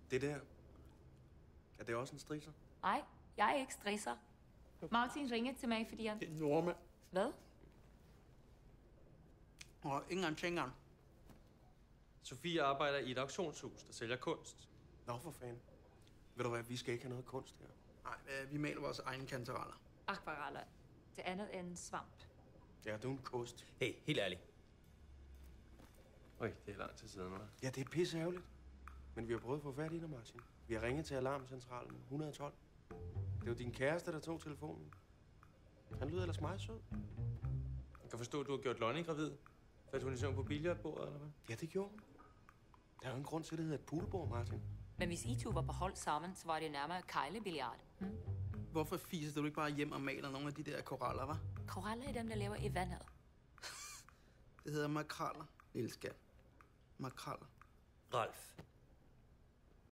Det der, er det også en strisser? Nej, jeg er ikke stresser. Martin ringede til mig, fordi han... Det er nordmand. Hvad? Og ingen tænker. Sofie arbejder i et auktionshus, der sælger kunst. Nå, for fanden. Ved du hvad, vi skal ikke have noget kunst her. Nej, vi maler vores egne kantereller. Akvareller. Det andet end svamp. Ja, det er en kost. Hey, helt ærligt. Øj, det er lang tid siden, hva'? Ja, det er pisse ærgerligt. Men vi har prøvet at få fat i dig, Martin. Vi har ringet til alarmcentralen 112. Det var din kæreste, der tog telefonen. Han lyder ellers meget sød. Jeg kan forstå, at du har gjort Lonnie gravid. Faldt hun i søvn på billiardbordet, eller hvad? Ja, det gjorde hun. Der er jo en grund til, at det hedder et poolbord, Martin. Men hvis I to var på hold sammen, så var det nærmere kejlebilliard. Hvorfor fiser du ikke bare hjem og maler nogle af de der koraller, hva'? Koraller er dem, der lever i vandet. Det hedder makraller, lille skat. Makraller. Ralf,